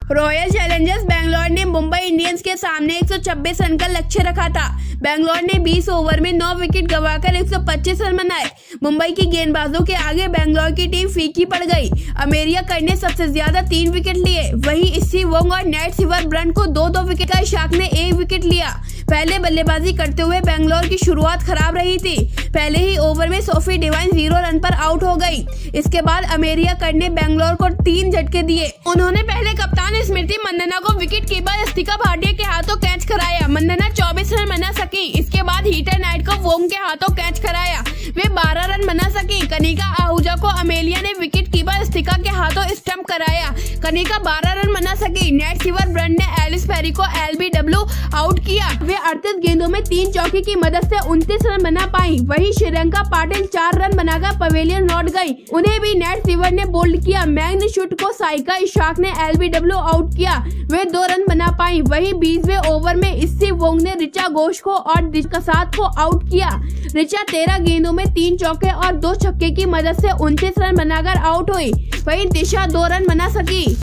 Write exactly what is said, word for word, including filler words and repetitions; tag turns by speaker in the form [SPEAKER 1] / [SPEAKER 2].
[SPEAKER 1] Royal Challengers Bangalore ने Mumbai Indians के सामने एक सौ छब्बीस रन का लक्ष्य रखा था। बैंगलोर ने बीस ओवर में नौ विकेट गंवाकर एक सौ पच्चीस रन बनाए। मुंबई की गेंदबाजों के आगे बैंगलोर की टीम फीकी पड़ गई। अमेरिया कर ने सबसे ज्यादा तीन विकेट लिए, वहीं स्टीव वोंग और नेट सिवरब्रंट को दो दो विकेट का इशाक ने एक विकेट लिया। पहले बल्लेबाजी करते हुए बैंगलोर की शुरुआत खराब रही थी। पहले ही ओवर में सोफी डिवाइन जीरो रन पर आउट हो गई। इसके बाद अमेरिया कर ने बैंगलोर को तीन झटके दिए। उन्होंने पहले कप्तान स्मृति मंदाना को विकेट कीपर अस्तिका भाटिया के हाथों कैच कराया। मंदाना चौबीस रन बना सकी। इसके बाद हीटर नाइट को वोंग के हाथों कैच कराया, वे बारह रन बना सकी। कनिका आहूजा को अमेलिया ने विकेट कीपर अस्तिका के हाथों स्टंप कराया, कनिका बारह रन बना सकी। नेट सिवरब्रंट ने एलिस पेरी को एलबीडब्ल्यू आउट किया, वे अड़तीस गेंदों में तीन चौके की मदद से उनतीस रन बना पाई। वहीं श्रीलंका पाटिल चार रन बनाकर पवेलियन लौट गई, उन्हें भी नेट सिवर ने बोल्ड किया। मैग्नीशूट को साइका इशाक ने एलबीडब्ल्यू आउट किया, वे दो रन बना पाई। वहीं बीसवें ओवर में स्टीव वोंग ने रिचा घोष को और दिलकसात को आउट किया। रिचा तेरह गेंदों में तीन चौके और दो छक्के की मदद से उनतीस रन बनाकर आउट हुई, वहीं दिशा दो रन बना सकी।